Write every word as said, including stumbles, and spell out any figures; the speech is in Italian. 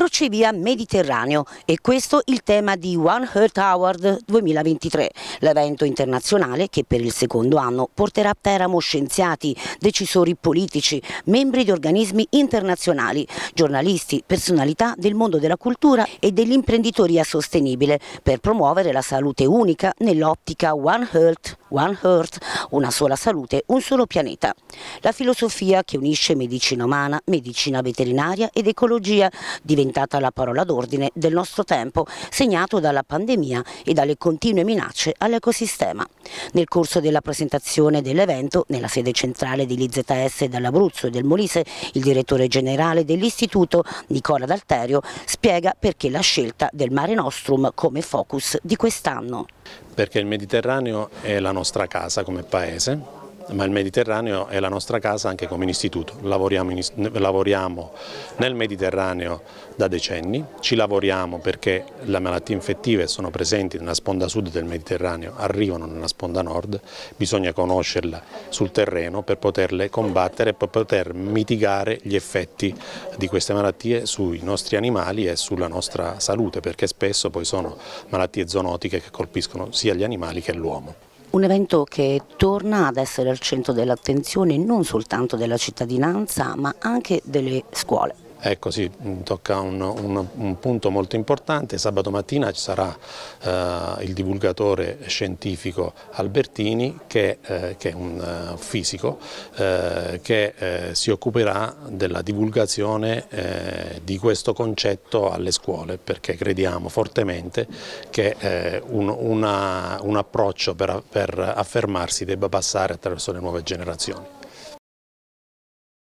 Crocevia Mediterraneo, e questo il tema di One Earth Award duemilaventitré, l'evento internazionale che per il secondo anno porterà a Teramo scienziati, decisori politici, membri di organismi internazionali, giornalisti, personalità del mondo della cultura e dell'imprenditoria sostenibile per promuovere la salute unica nell'ottica One Earth, One Earth, una sola salute, un solo pianeta. La filosofia che unisce medicina umana, medicina veterinaria ed ecologia, diventata la parola d'ordine del nostro tempo, segnato dalla pandemia e dalle continue minacce all'ecosistema. Nel corso della presentazione dell'evento, nella sede centrale dell'I Z S dell'Abruzzo e del Molise, il direttore generale dell'istituto, Nicola D'Alterio, spiega perché la scelta del Mare Nostrum come focus di quest'anno. Perché il Mediterraneo è la nostra casa come paese, ma il Mediterraneo è la nostra casa anche come istituto. Lavoriamo, in, lavoriamo nel Mediterraneo da decenni, ci lavoriamo perché le malattie infettive sono presenti nella sponda sud del Mediterraneo, arrivano nella sponda nord, bisogna conoscerle sul terreno per poterle combattere e per poter mitigare gli effetti di queste malattie sui nostri animali e sulla nostra salute, perché spesso poi sono malattie zoonotiche che colpiscono sia gli animali che l'uomo. Un evento che torna ad essere al centro dell'attenzione non soltanto della cittadinanza, ma anche delle scuole. Ecco, sì, tocca un, un, un punto molto importante. Sabato mattina ci sarà eh, il divulgatore scientifico Albertini, che, eh, che è un uh, fisico, eh, che eh, si occuperà della divulgazione eh, di questo concetto alle scuole, perché crediamo fortemente che eh, un, una, un approccio per, per affermarsi debba passare attraverso le nuove generazioni.